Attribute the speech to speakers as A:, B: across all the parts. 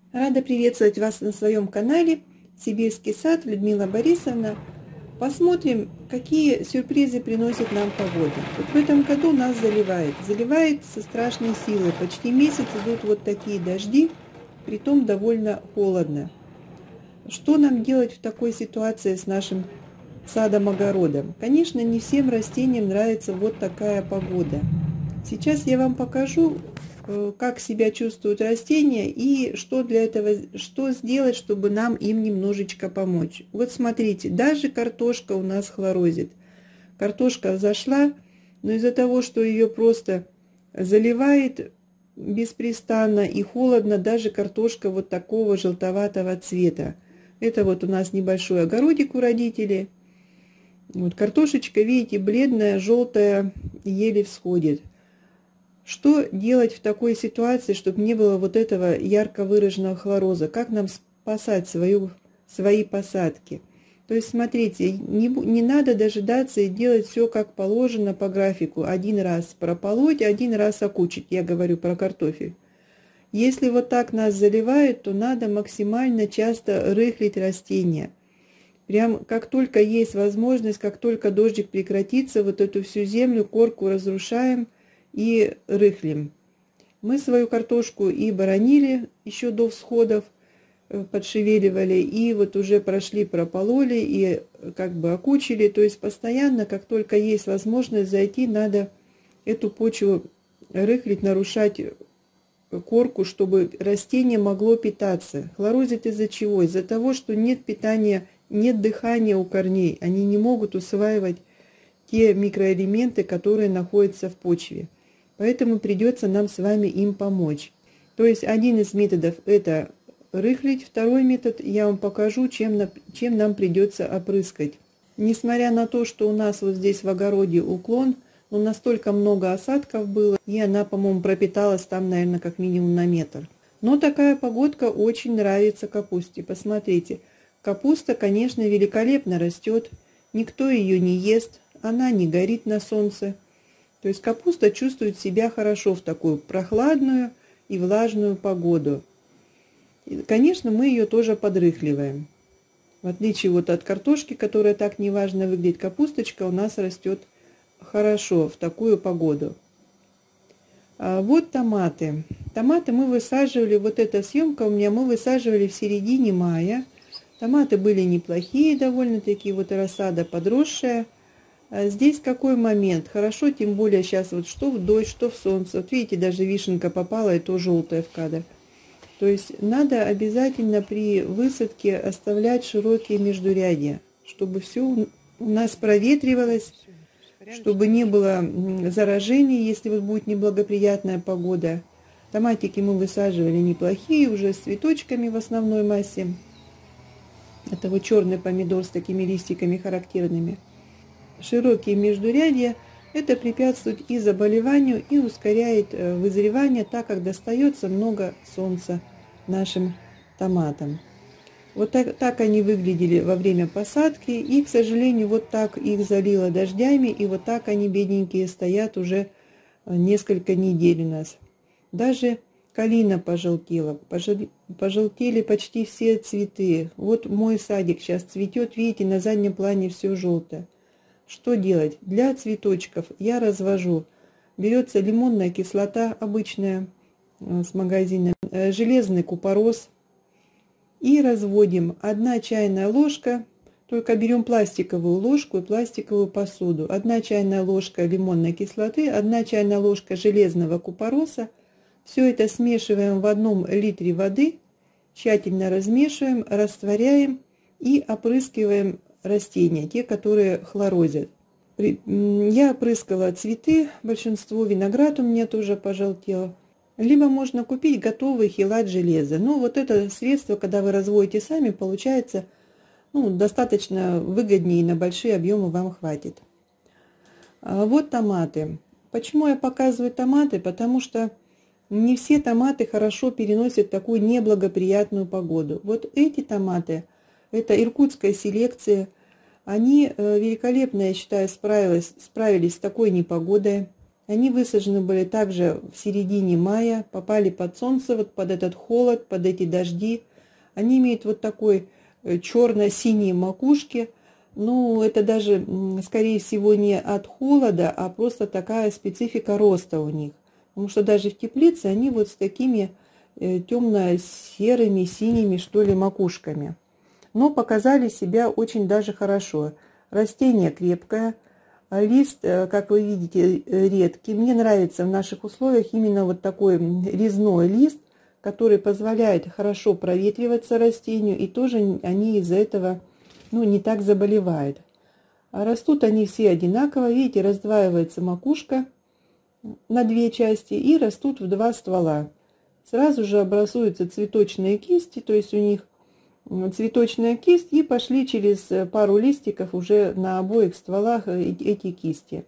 A: Рада приветствовать вас на своем канале Сибирский сад, Людмила Борисовна. Посмотрим, какие сюрпризы приносит нам погода. Вот в этом году нас заливает со страшной силой. Почти месяц идут вот такие дожди, притом довольно холодно. Что нам делать в такой ситуации с нашим садом-огородом? Конечно, не всем растениям нравится вот такая погода. Сейчас я вам покажу, как себя чувствуют растения и что для этого, что сделать, чтобы нам им немножечко помочь. Вот смотрите, даже картошка у нас хлорозит. Картошка взошла, но из-за того, что ее просто заливает беспрестанно и холодно, даже картошка вот такого желтоватого цвета. Это вот у нас небольшой огородик у родителей. Вот картошечка, видите, бледная, желтая, еле всходит. Что делать в такой ситуации, чтобы не было вот этого ярко выраженного хлороза? Как нам спасать свои посадки? То есть, смотрите, не надо дожидаться и делать все как положено по графику. Один раз прополоть, один раз окучить. Я говорю про картофель. Если вот так нас заливают, то надо максимально часто рыхлить растения. Прям как только есть возможность, как только дождик прекратится, вот эту всю землю, корку разрушаем и рыхлим. Мы свою картошку и боронили еще до всходов, подшевеливали, и вот уже прошли, пропололи и как бы окучили. То есть постоянно, как только есть возможность зайти, надо эту почву рыхлить, нарушать корку, чтобы растение могло питаться. Хлорозит из-за чего? Из-за того, что нет питания, нет дыхания у корней. Они не могут усваивать те микроэлементы, которые находятся в почве. Поэтому придется нам с вами им помочь. То есть один из методов это рыхлить, второй метод я вам покажу, чем нам придется опрыскать. Несмотря на то, что у нас вот здесь в огороде уклон, но настолько много осадков было, и она, по-моему, пропиталась там, наверное, как минимум на метр. Но такая погодка очень нравится капусте. Посмотрите, капуста, конечно, великолепно растет, никто ее не ест, она не горит на солнце. То есть капуста чувствует себя хорошо в такую прохладную и влажную погоду. И, конечно, мы ее тоже подрыхливаем. В отличие вот от картошки, которая так неважно выглядит, капусточка у нас растет хорошо в такую погоду. А вот томаты. Томаты мы высаживали, вот эта съемка у меня, мы высаживали в середине мая. Томаты были неплохие довольно-таки, вот рассада подросшая. А здесь какой момент? Хорошо, тем более сейчас вот что в дождь, что в солнце. Вот видите, даже вишенка попала, и то желтая в кадр. То есть надо обязательно при высадке оставлять широкие междурядья, чтобы все у нас проветривалось, чтобы не было заражений, если вот будет неблагоприятная погода. Томатики мы высаживали неплохие, уже с цветочками в основной массе. Это вот черный помидор с такими листиками характерными. Широкие междурядья это препятствует и заболеванию, и ускоряет вызревание, так как достается много солнца нашим томатам. Вот так они выглядели во время посадки, и, к сожалению, вот так их залило дождями, и вот так они, бедненькие, стоят уже несколько недель у нас. Даже калина пожелтела, пожелтели почти все цветы. Вот мой садик сейчас цветет, видите, на заднем плане все желтое. Что делать? Для цветочков я развожу. Берется лимонная кислота обычная с магазина, железный купорос. И разводим 1 чайная ложка, только берем пластиковую ложку и пластиковую посуду. 1 чайная ложка лимонной кислоты, 1 чайная ложка железного купороса. Все это смешиваем в 1 литре воды, тщательно размешиваем, растворяем и опрыскиваем растения, те, которые хлорозят. Я опрыскала цветы, большинство, виноград у меня тоже пожелтел. Либо можно купить готовый хелат железа. Ну, вот это средство, когда вы разводите сами, получается достаточно выгоднее, и на большие объемы вам хватит. А вот томаты. Почему я показываю томаты? Потому что не все томаты хорошо переносят такую неблагоприятную погоду. Вот эти томаты, это иркутская селекция, они великолепно, я считаю, справились с такой непогодой. Они высажены были также в середине мая, попали под солнце, вот под этот холод, под эти дожди. Они имеют вот такой черно-синие макушки. Ну, это даже, скорее всего, не от холода, а просто такая специфика роста у них. Потому что даже в теплице они вот с такими темно-серыми, синими, что ли, макушками. Но показали себя очень даже хорошо. Растение крепкое, лист, как вы видите, редкий. Мне нравится в наших условиях именно вот такой резной лист, который позволяет хорошо проветриваться растению, и тоже они из-за этого, ну, не так заболевают. А растут они все одинаково. Видите, раздваивается макушка на две части и растут в два ствола. Сразу же образуются цветочные кисти, то есть у них цветочная кисть, и пошли через пару листиков уже на обоих стволах эти кисти.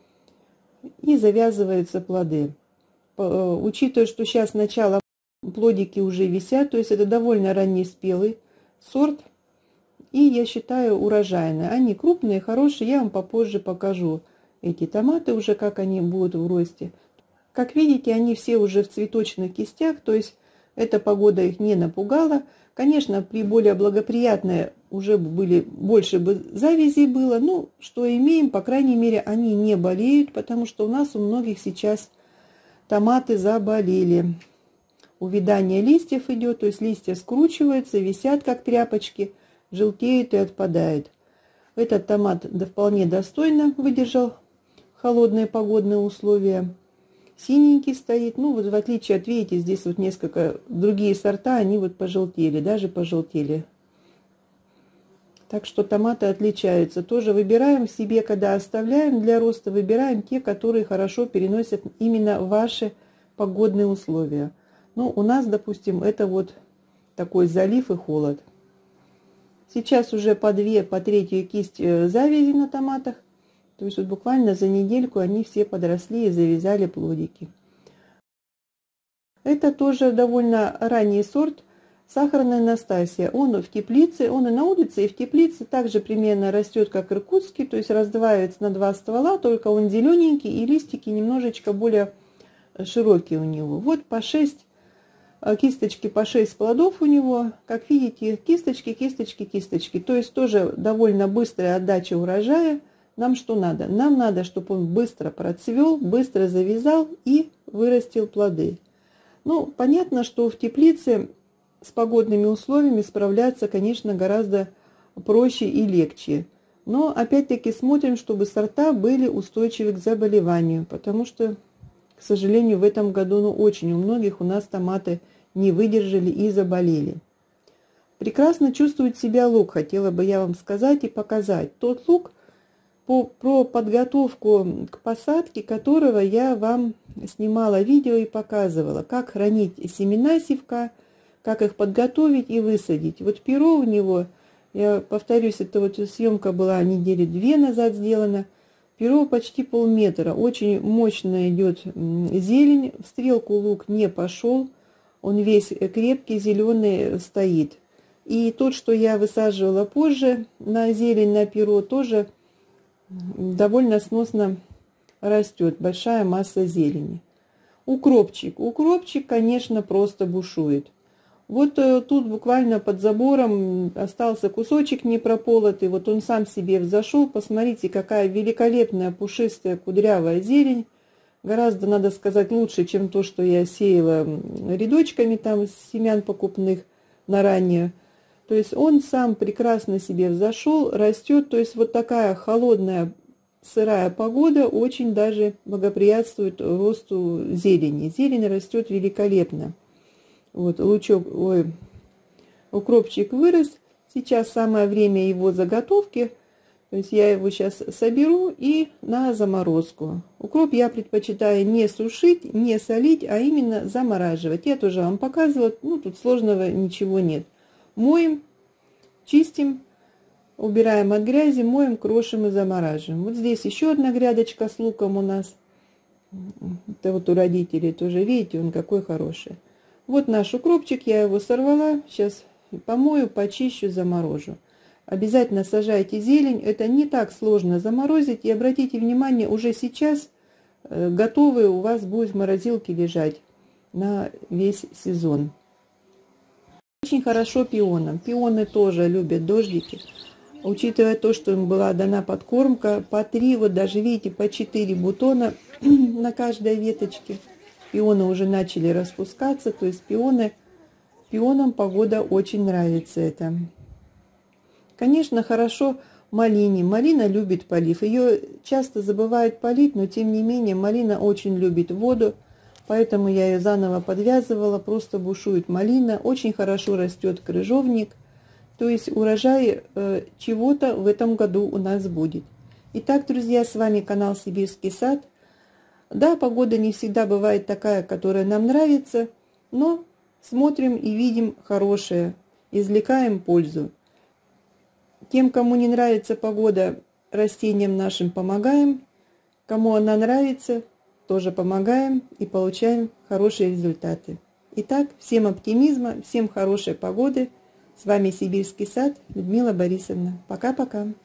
A: И завязываются плоды. Учитывая, что сейчас начало, плодики уже висят, то есть это довольно раннеспелый сорт. И я считаю урожайные. Они крупные, хорошие. Я вам попозже покажу эти томаты уже, как они будут в росте. Как видите, они все уже в цветочных кистях, то есть эта погода их не напугала. Конечно, при более благоприятной уже были, больше бы завязей было. Ну, что имеем, по крайней мере, они не болеют, потому что у нас у многих сейчас томаты заболели. Увядание листьев идет, то есть листья скручиваются, висят как тряпочки, желтеют и отпадают. Этот томат вполне достойно выдержал холодные погодные условия. Синенький стоит, ну вот в отличие от, видите, здесь вот несколько другие сорта, они вот пожелтели, даже пожелтели. Так что томаты отличаются. Тоже выбираем себе, когда оставляем для роста, выбираем те, которые хорошо переносят именно ваши погодные условия. Ну, у нас, допустим, это вот такой залив и холод. Сейчас уже по две, по третью кисть завязи на томатах. То есть вот буквально за недельку они все подросли и завязали плодики. Это тоже довольно ранний сорт, сахарная Настасья. Он в теплице, он и на улице, и в теплице также примерно растет, как иркутский, то есть раздваивается на два ствола, только он зелененький, и листики немножечко более широкие у него. Вот по 6 кисточки, по 6 плодов у него. Как видите, кисточки, кисточки, кисточки. То есть тоже довольно быстрая отдача урожая. Нам что надо? Нам надо, чтобы он быстро процвел, быстро завязал и вырастил плоды. Ну, понятно, что в теплице с погодными условиями справляться, конечно, гораздо проще и легче. Но опять-таки смотрим, чтобы сорта были устойчивы к заболеванию, потому что, к сожалению, в этом году, ну, очень у многих у нас томаты не выдержали и заболели. Прекрасно чувствует себя лук, хотела бы я вам сказать и показать. Тот лук, про подготовку к посадке которого я вам снимала видео и показывала, как хранить семена севка, как их подготовить и высадить. Вот перо у него, я повторюсь, это вот съемка была недели 2 назад сделана, перо почти полметра, очень мощно идет зелень, в стрелку лук не пошел, он весь крепкий, зеленый стоит. И тот, что я высаживала позже на зелень, на перо, тоже довольно сносно растет, большая масса зелени. Укропчик. Укропчик, конечно, просто бушует. Вот тут буквально под забором остался кусочек непрополотый. Вот он сам себе взошел. Посмотрите, какая великолепная пушистая кудрявая зелень. Гораздо, надо сказать, лучше, чем то, что я сеяла рядочками там из семян покупных на ранее. То есть он сам прекрасно себе взошел, растет. То есть вот такая холодная, сырая погода очень даже благоприятствует росту зелени. Зелень растет великолепно. Вот лучок, ой, укропчик вырос. Сейчас самое время его заготовки. То есть я его сейчас соберу и на заморозку. Укроп я предпочитаю не сушить, не солить, а именно замораживать. Я тоже вам показывала, ну тут сложного ничего нет. Моем, чистим, убираем от грязи, моем, крошим и замораживаем. Вот здесь еще одна грядочка с луком у нас. Это вот у родителей тоже, видите, он какой хороший. Вот наш укропчик, я его сорвала, сейчас помою, почищу, заморожу. Обязательно сажайте зелень, это не так сложно заморозить. И обратите внимание, уже сейчас готовые у вас будут в морозилке лежать на весь сезон. Очень хорошо пионам. Пионы тоже любят дождики. Учитывая то, что им была дана подкормка, по 3, вот даже видите, по 4 бутона на каждой веточке. Пионы уже начали распускаться, то есть пионам погода очень нравится это. Конечно, хорошо малине. Малина любит полив. Ее часто забывают полить, но тем не менее малина очень любит воду. Поэтому я ее заново подвязывала. Просто бушует малина. Очень хорошо растет крыжовник. То есть урожай чего-то в этом году у нас будет. Итак, друзья, с вами канал Сибирский сад. Да, погода не всегда бывает такая, которая нам нравится, но смотрим и видим хорошее, извлекаем пользу. Тем, кому не нравится погода, растениям нашим помогаем. Кому она нравится, тоже помогаем и получаем хорошие результаты. Итак, всем оптимизма, всем хорошей погоды. С вами Сибирский сад, Людмила Борисовна. Пока-пока.